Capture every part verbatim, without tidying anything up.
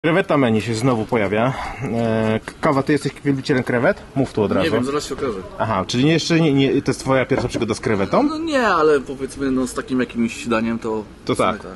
Kreweta menu się znowu pojawia. Eee, Kawa, ty jesteś wielbicielem krewet? Mów tu od razu. Nie wiem, zaraz się okaże. Aha, czyli nie, jeszcze nie, nie, to jest twoja pierwsza przygoda z krewetą? No nie, ale powiedzmy no, z takim jakimś daniem to... To tak. tak.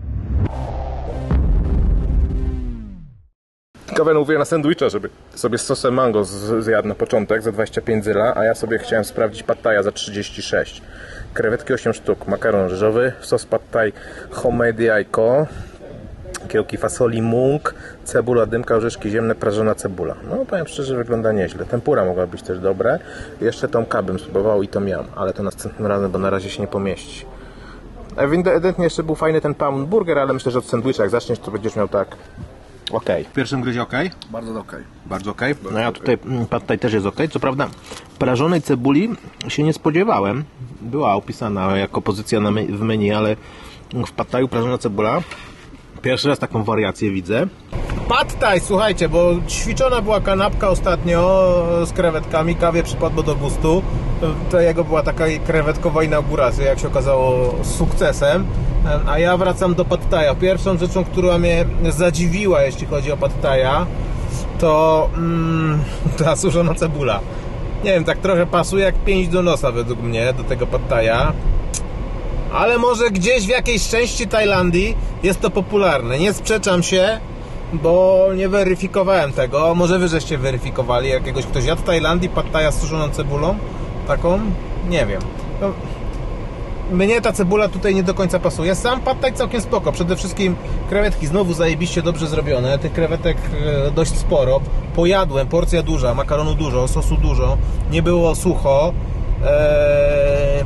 Kawę mówię na sandwicha, żeby sobie z sosem mango z, zjadł na początek za dwadzieścia pięć zyla, a ja sobie chciałem sprawdzić pad thaja za trzydzieści sześć. Krewetki osiem sztuk, makaron ryżowy, sos pad thai homemade jajko, kiełki fasoli mung, cebula, dymka, orzeszki ziemne, prażona cebula. No powiem szczerze, wygląda nieźle. Tempura mogła być też dobre. Jeszcze tą kabę spróbował i to miałem, ale to następnym razem, bo na razie się nie pomieści. Ewidentnie jeszcze był fajny ten pound burger, ale myślę, że od sandwicha jak zaczniesz, to będziesz miał tak ok. W pierwszym gryzie ok? Bardzo ok. Bardzo ok. No ja tutaj pad thai też jest ok. Co prawda prażonej cebuli się nie spodziewałem. Była opisana jako pozycja na me w menu, ale w pad thaiu prażona cebula. Pierwszy raz taką wariację widzę. Pad thai, słuchajcie, bo ćwiczona była kanapka ostatnio z krewetkami, kawie przypadło do gustu. To jego była taka krewetkowa inauguracja, jak się okazało, z sukcesem. A ja wracam do pad thaia. Pierwszą rzeczą, która mnie zadziwiła, jeśli chodzi o pad thaia, to mm, ta suszona cebula. Nie wiem, tak trochę pasuje jak pięść do nosa według mnie do tego pad thaia. Ale może gdzieś w jakiejś części Tajlandii jest to popularne. Nie sprzeczam się, bo nie weryfikowałem tego. Może wy żeście weryfikowali jakiegoś, ktoś jadł w Tajlandii pad thaia z suszoną cebulą? Taką? Nie wiem. No, mnie ta cebula tutaj nie do końca pasuje. Sam pad thai całkiem spoko. Przede wszystkim krewetki znowu zajebiście dobrze zrobione. Tych krewetek dość sporo. Pojadłem, porcja duża, makaronu dużo, sosu dużo. Nie było sucho. Eee...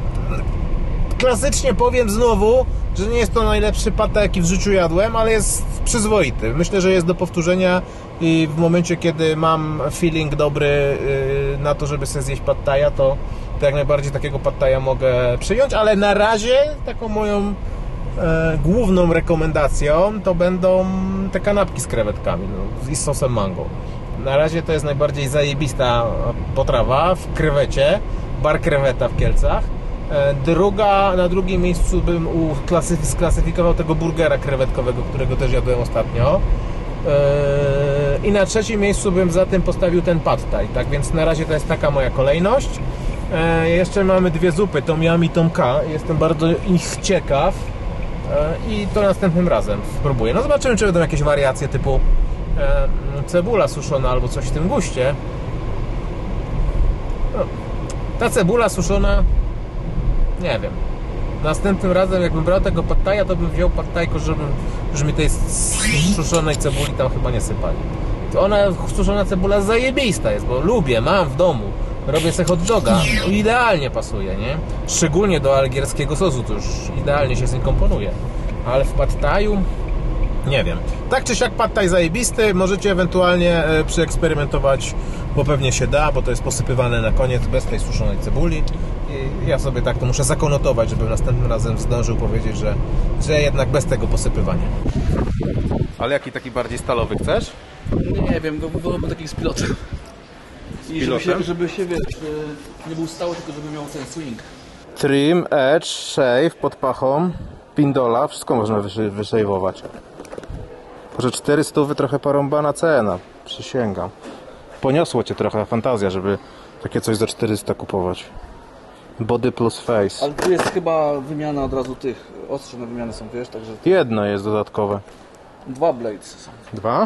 Klasycznie powiem znowu, że nie jest to najlepszy pad thai, jaki w życiu jadłem, ale jest przyzwoity. Myślę, że jest do powtórzenia i w momencie, kiedy mam feeling dobry na to, żeby sobie zjeść pad thaia, to, to jak najbardziej takiego pad thaia mogę przyjąć, ale na razie taką moją e, główną rekomendacją to będą te kanapki z krewetkami no, i z sosem mango. Na razie to jest najbardziej zajebista potrawa w krewecie, bar kreweta w Kielcach. Druga, na drugim miejscu bym sklasyfikował tego burgera krewetkowego, którego też jadłem ostatnio. I na trzecim miejscu bym za tym postawił ten pad thai. Tak więc na razie to jest taka moja kolejność. Jeszcze mamy dwie zupy, tom yum i tom ka. Jestem bardzo ich ciekaw i to następnym razem spróbuję. No zobaczymy, czy będą jakieś wariacje typu cebula suszona albo coś w tym guście. No, ta cebula suszona, nie wiem. Następnym razem jakbym brał tego pad thaia, to bym wziął pad thai, żebym, że mi tej suszonej cebuli tam chyba nie sypali. To ona, suszona cebula zajebista jest, bo lubię, mam w domu. Robię sobie hot doga, no, idealnie pasuje, nie? Szczególnie do algierskiego sosu, to już idealnie się z nim komponuje. Ale w pad thaiu nie wiem. Tak czy siak pad thai zajebisty, możecie ewentualnie przeeksperymentować, bo pewnie się da, bo to jest posypywane na koniec bez tej suszonej cebuli. I ja sobie tak to muszę zakonotować, żeby następnym razem zdążył powiedzieć, że, że jednak bez tego posypywania. Ale jaki taki bardziej stalowy chcesz? Nie wiem, wolałbym taki z pilotem. I żeby się, żeby się, wiesz, nie był stały, tylko żeby miał ten swing. Trim, edge, shave pod pachą, pindola, wszystko można wyszejwować. Może czterysta trochę porąbana cena, przysięgam. Poniosło cię trochę fantazja, żeby takie coś za czterysta kupować. Body plus face. Ale tu jest chyba wymiana od razu tych, ostrze na wymianę są, wiesz, także... Jedno jest dodatkowe. Dwa blades są. Dwa?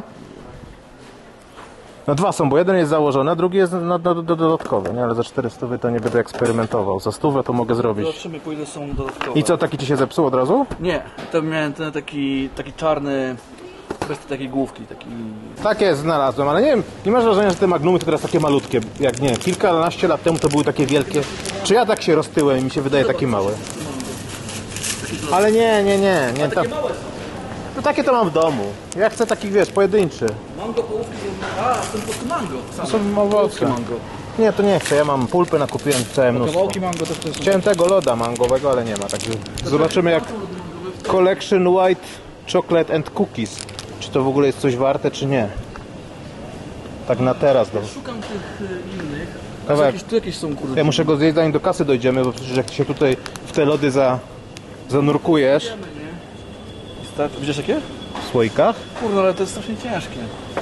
No dwa są, bo jeden jest założony, a drugi jest no, no, do, dodatkowy, nie? Ale za czterysta to nie będę eksperymentował. Za stówę to mogę zrobić. Zobaczymy, po ile są dodatkowe. I co, taki ci się zepsuł od razu? Nie, to miałem ten taki, taki czarny, bez takiej główki, taki... Takie znalazłem, ale nie wiem, nie masz wrażenia, że te magnumy to teraz takie malutkie, jak nie, kilkanaście lat temu to były takie wielkie. Czy ja tak się roztyłem i mi się wydaje taki mały? Ale nie, nie, nie, nie. Takie małe są. No takie to mam w domu. Ja chcę takich, wiesz, pojedynczy. Mango, połówki, a, są po prostu mango. To są owoce. mango. Nie, to nie chcę, ja mam pulpy, nakupiłem całe mnóstwo. Kawałki mango też to są. Chciałem tego loda mangowego, ale nie ma. Także zobaczymy jak Collection White Chocolate and Cookies. Czy to w ogóle jest coś warte, czy nie. Tak na teraz. Ja szukam tych innych. Kawałek. Jakieś, tu jakieś są, kurde. Ja muszę go zjeść, zanim do kasy dojdziemy, bo przecież jak się tutaj w te lody za, zanurkujesz. Widzisz jakie? w słoikach. Kurde, ale to jest strasznie ciężkie.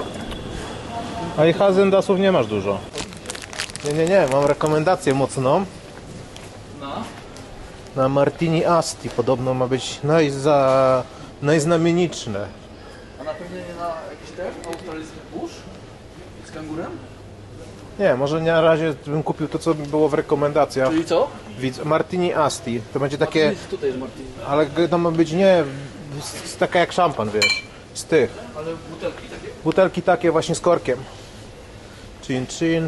A i Häagen-Dazsów nie masz dużo. Nie, nie, nie, mam rekomendację mocną. No. Na Martini Asti podobno ma być najza... najznamieniczne. A na pewno nie na jakiś też australijski burz? Z kangurem? Nie, może na razie bym kupił to, co było w rekomendacjach. Czyli co? Widz, Martini Asti. To będzie takie... Martini, tutaj jest Martini. Ale to ma być nie... z- taka jak szampan, wiesz. Z tych. Ale butelki takie? Butelki takie właśnie z korkiem. Chin chin.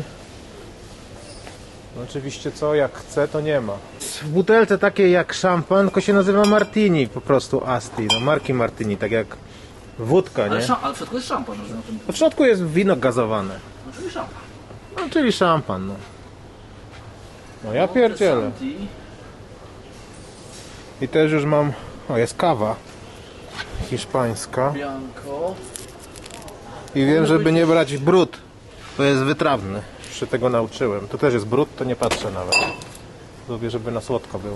No oczywiście co, jak chce, to nie ma. W butelce takiej jak szampan, tylko się nazywa Martini po prostu Asti. No marki Martini, tak jak wódka, Ale, nie? szam, ale w środku jest szampan, że na tym. W środku jest wino gazowane. No czyli szampan. No czyli szampan, no. No ja pierdzielę. Santi. I też już mam... O, jest kawa hiszpańska. Bianco. I wiem, żeby nie brać brud. To jest wytrawny. Już się tego nauczyłem. To też jest brud, to nie patrzę nawet. Lubię, żeby na słodko było.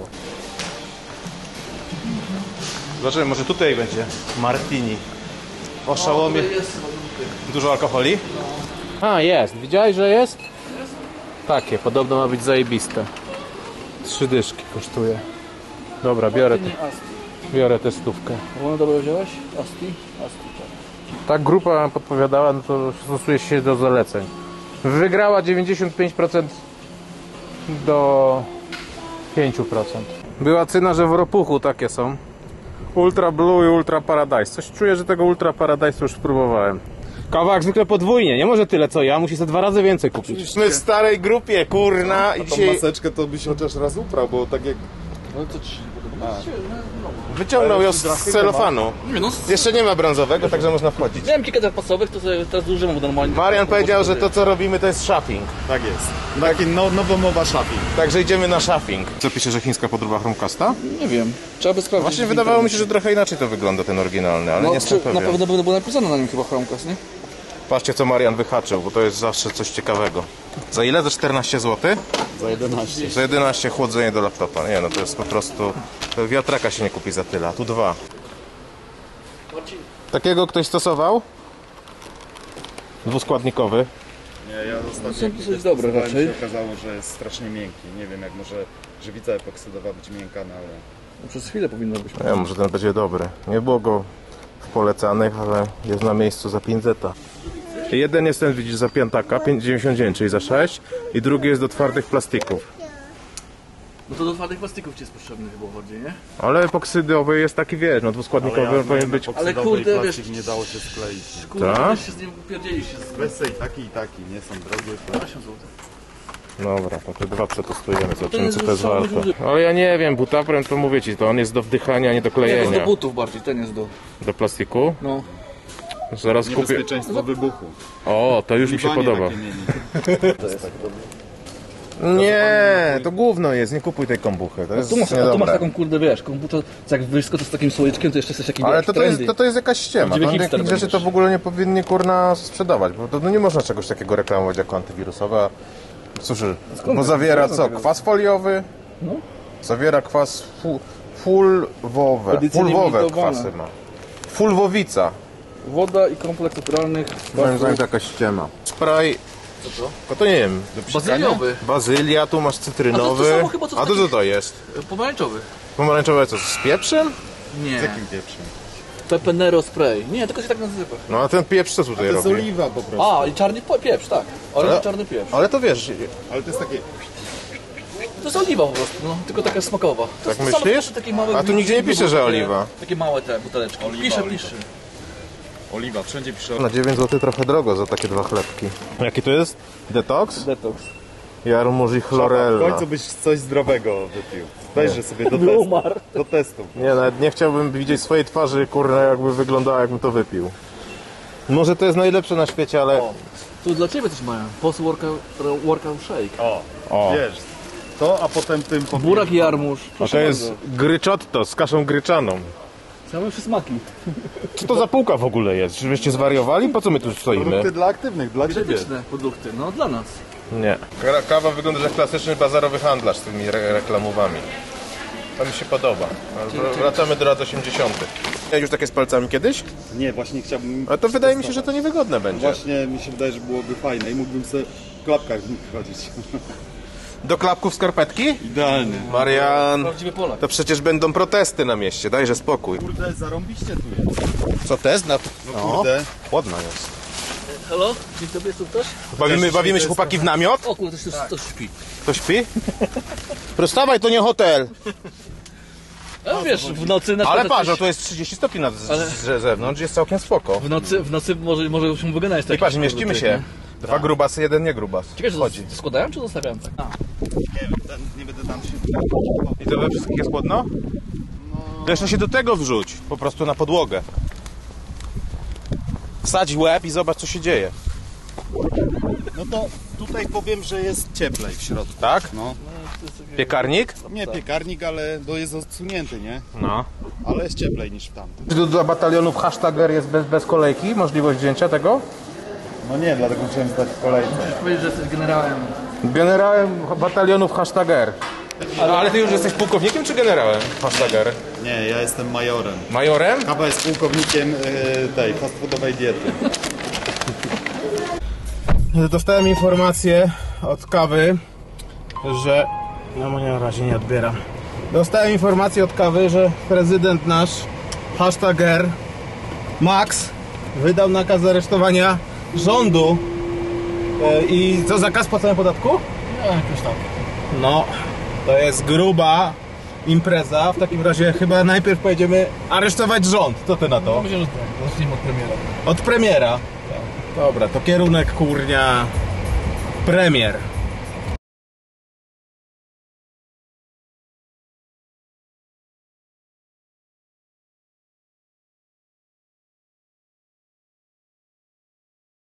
Zobaczymy, może tutaj będzie Martini. O szałomie. Tutaj jest chyba drugi. Dużo alkoholi? A, jest. Widziałeś, że jest? Takie, podobno ma być zajebiste. Trzy dyszki kosztuje. Dobra, biorę, te, Martini Asti. biorę tę stówkę. Wolno dobrze wziąłeś? Asti? Asti, tak. Tak grupa podpowiadała, no to stosuje się do zaleceń. Wygrała dziewięćdziesiąt pięć procent do pięć procent. Była cyna, że w ropuchu takie są. Ultra Blue i Ultra Paradise. Coś czuję, że tego Ultra Paradise już spróbowałem. Kawa jak zwykle podwójnie, nie może tyle co ja, musi sobie dwa razy więcej kupić. My w starej grupie, kurna, i Tą dzisiaj maseczkę to byś chociaż raz uprał, bo tak jak... No to ci się nie podoba? wyciągnął ją z celofanu. Nie no, Jeszcze nie ma brązowego, także można wchodzić. miałem kilka zapasowych, to sobie teraz używam, bo normalnie... Marian powiedział, że to co robimy to jest shopping. Tak jest. Taki no, nowomowa shopping. Także idziemy na shopping. Co pisze, że chińska podróba Chromecasta? Nie wiem, trzeba by sprawdzić. Właśnie w wydawało mi się, internecie. że trochę inaczej to wygląda ten oryginalny, ale No, nie jestem czy, na pewien. pewno by było napisane na nim chyba Chromecast, nie? Patrzcie co Marian wyhaczył, bo to jest zawsze coś ciekawego. Za ile? Za czternaście złotych? Za jedenaście. Za jedenaście chłodzenie do laptopa. Nie no, to jest po prostu... To wiatraka się nie kupi za tyle, a tu dwa. Marcin. Takiego ktoś stosował? Dwuskładnikowy. Nie, ja ostatnio Są jak dosyć dobre testowałem, raczej. się okazało, że jest strasznie miękki. Nie wiem, jak może żywica epoksydowa być miękka, no ale... No, przez chwilę powinno być. Nie wiem, może ten będzie dobry. Nie było go w polecanych, ale jest na miejscu za pięć zeta. Jeden jest ten, widzisz, za piętaka, pięć dziewięćdziesiąt dziewięć, czyli za sześć. I drugi jest do twardych plastików. No to do twardych plastików ci jest potrzebny chyba bardziej, nie? Ale epoksydowy jest taki, wiesz, no dwuskładnikowy powinien być... Ale kurde, wiesz... nie dało się skleić. Kurde, Tak? wiesz, się z nim upierdzielisz się z... Bez tej taki i taki, nie są drogie. To... osiem złotych. Dobra, to te dwa przetestujemy, zobaczymy jest co to jest już warte. duży. Ale ja nie wiem, butaprem to mówię ci, to on jest do wdychania, nie do Nie, to jest klejenia. do butów bardziej, ten jest do... Do plastiku? No. Zaraz kupię... Niebezpieczeństwo wybuchu. O, to już mi się Panie podoba. takie mieli. Nie, to gówno jest, nie kupuj tej kombuchy, to jest Tu masz, a tu masz niedobre. taką kurde, wiesz, komputer, jak wyskoczysz z takim słoiczkiem, to jeszcze jesteś taki, Ale wiesz, to, to, jest, trendy. to, to jest jakaś ściema, Prawdziwy to hipster takich rzeczy to będziesz. w ogóle nie powinni kurna sprzedawać, bo to no nie można czegoś takiego reklamować jako antywirusowe. A cóż, bo zawiera co, kwas foliowy? No. Zawiera kwas fu, fulwowe, Edycja fulwowe limitowana. kwasy ma. Fulwowica. Woda i kompleks naturalnych. Moim zdaniem to jakaś ściema. Spray, Co to? no to nie wiem, do psikania? Bazyliowy. Bazylia, tu masz A to cytrynowy. to samo chyba, co A to co takich- to jest? Pomarańczowy. Pomarańczowe co, z pieprzem? Nie. Z jakim pieprzem? Pepenero spray. Nie, tylko się tak nazywa. No a ten pieprz co tutaj To jest robi? oliwa po prostu. A, i czarny po- pieprz, tak. Ale Ale- czarny pieprz. Ale to wiesz, Ale to jest takie... To jest oliwa po prostu, no, tylko taka smakowa. To tak jest to samo, myślisz? tylko takie małe A tu nigdzie nie pisze, że takie- oliwa. Takie małe te buteleczki. Oliwa, pisze, oliwa. pisze. Oliwa, wszędzie pisze... Na dziewięć złotych trochę drogo za takie dwa chlebki. Jaki to jest? Detox? Detox. Jarmuż i W chlorella. końcu byś coś zdrowego wypił. Dajże sobie do By testu. umarł. Do testu. Nie, nawet nie chciałbym widzieć swojej twarzy, kurna, jakby wyglądała, jakbym to wypił. Może to jest najlepsze na świecie, ale... O, tu dla ciebie coś mają. Post workout, workout shake. O, O. wiesz. To, a potem tym... po- Burak i jarmuż. A Proszę to jest bardzo. gryczotto z kaszą gryczaną. Same przysmaki. Co to za półka w ogóle jest? Czy wyście zwariowali? Po co my tu stoimy? Produkty dla aktywnych, dla ciebie. Dietetyczne produkty, no dla nas. Nie. Kawa wygląda jak klasyczny bazarowy handlarz z tymi re reklamowami. To mi się podoba. Wracamy do lat osiemdziesiątych. Miałeś już takie z palcami kiedyś? Nie, właśnie chciałbym... Ale to wydaje mi się, że to niewygodne będzie. Właśnie mi się wydaje, że byłoby fajne i mógłbym sobie w klapkach w nich chodzić. Do klapków skarpetki? Idealny. Marian, Prawdziwy Polak. to przecież będą protesty na mieście, dajże spokój. Kurde, zarąbiście tu jest. Co test? Na... No kurde. Chłodna jest. Halo? Dzień dobry, jest tu ktoś? Bawimy, bawimy się chłopaki w namiot? O kurde, ktoś, ktoś śpi. To śpi? Prostawaj, to nie hotel. A wiesz, w nocy na Ale przykład patrz, jakiś- to jest trzydzieści stopni na z, Ale- z zewnątrz, jest całkiem spoko. W nocy, w nocy może, może się wygadać. I patrz, mieścimy się. Dwa grubasy, jeden nie grubas. Ciekawe, że Chodzi. to składają czy zostawiają tak? A. Nie wiem, nie będę tam się... I to we wszystkich jest chłodno? To jeszcze się do tego wrzuć, po prostu na podłogę. Wsadź łeb i zobacz, co się dzieje. No to tutaj powiem, że jest cieplej w środku. Tak? No. Piekarnik? Nie piekarnik, ale bo jest odsunięty, nie? No. Ale jest cieplej niż w tamtym. Czy dla batalionów hashtager jest bez, bez kolejki? Możliwość wzięcia tego? No nie, dlatego musiałem stać w kolejce. Musisz powiedzieć, że jesteś generałem. Generałem batalionów hashtager. Ale, ale ty już jesteś pułkownikiem czy generałem hashtager? Nie, ja jestem majorem. Majorem? Kawa jest pułkownikiem yy, tej fast foodowej diety. Dostałem informację od kawy, że... No nie, na razie nie odbieram. Dostałem informację od kawy, że prezydent nasz, hashtager Max, wydał nakaz aresztowania rządu. E, I co, zakaz płacenia podatku? No, jakoś tak. No, to jest gruba impreza. W takim razie chyba najpierw pojedziemy aresztować rząd. Co ty na to? Myślę, że tak. Zacznijmy od premiera. Od premiera. Dobra, to kierunek kurnia premier.